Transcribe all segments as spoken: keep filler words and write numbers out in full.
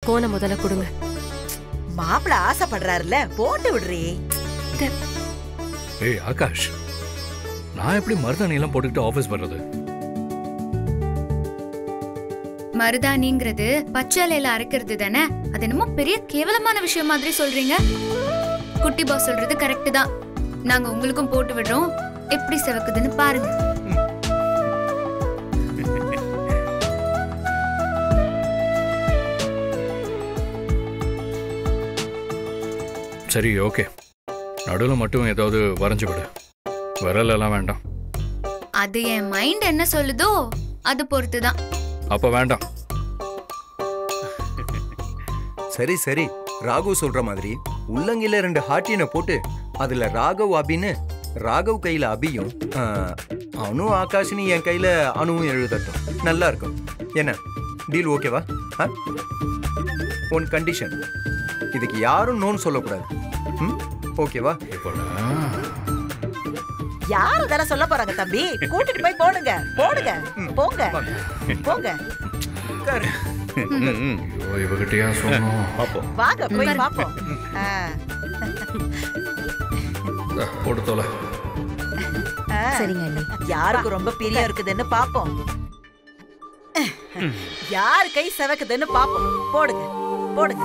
போன முதல்ல கொடுங்க. மாப்பிள ஆசைப்படுறாருல, போட்டு விடுறே. ஏய் ஆகாஷ், நான் எப்படி மருதாணி எல்லாம் போட்டுக்கிட்டு ஆபீஸ் வர்றது? மருதாணிங்கிறது பச்சை இலையில அரைக்கிறது தானே. அது என்னமோ பெரிய கேவலமான விஷயம் மாதிரி சொல்றீங்க. குட்டி பாஸ் சொல்றது கரெக்ட் தான். நாங்க உங்களுக்கும் போட்டு விடுறோம், எப்படி செவக்குதுன்னு பாருங்க. சரி ஓகே, நடுவில் மட்டும் ஏதாவது வரைஞ்சு விடு, விரல் எல்லாம் வேண்டாம். அது என் மைண்ட் என்ன சொல்லுதோ அது பொறுத்து தான். அப்ப வேண்டாம். சரி சரி, ராகு சொல்ற மாதிரி உள்ளங்கையில ரெண்டு ஹார்ட்டினை போட்டு அதுல ராகவ் அபின்னு, ராகவ் கையில அபியும் அனு ஆகாஷினி என் கையில அணுவும் எழுதட்டும். நல்லா இருக்கும். என்ன டீல் ஓகேவா? ஒன் கண்டிஷன், இதுக்கு யாரும் நோன்னு சொல்லக்கூடாது. ஓகேவா? யாரு தானே சொல்ல போறாங்க தம்பி? கூட்டிட்டு போய் போடுங்க, போடுங்க, போங்க போங்க. இவகிட்டயா சொன்னோம்? வாங்க போய் பாப்போம். போட்டு தோல. சரிங்க. யாருக்கு ரொம்ப பிரியம் இருக்குதுன்னு பாப்போம். யார் கை செவக்குதுன்னு பாப்போம். போடுங்க போடுங்க.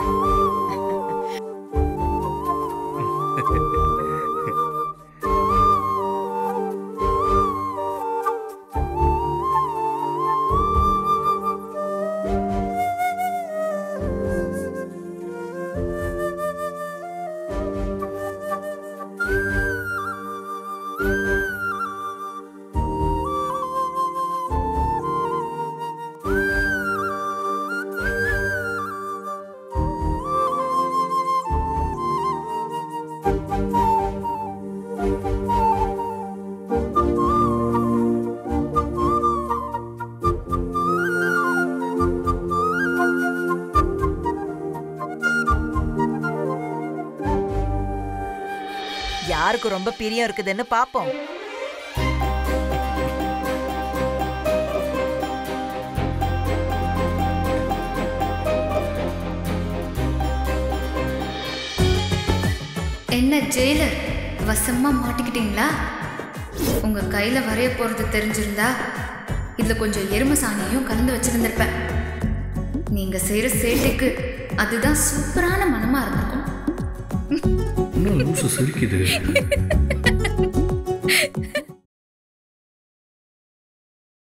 யாருக்கு ரொம்ப பிரியம் இருக்குதுன்னு பாப்போம். என்ன ஜெயிலர், வசமா மாட்டிக்கிட்டீங்களா? உங்க கையில வரைய போறது தெரிஞ்சிருந்தா இதுல கொஞ்சம் எருமை சாணியும் கலந்து வச்சிருந்திருப்பேன். நீங்க செய்யற சேட்டைக்கு அதுதான் சூப்பரான மனமா இருந்திருக்கும். இன்னும் லூசு சிரிக்குது.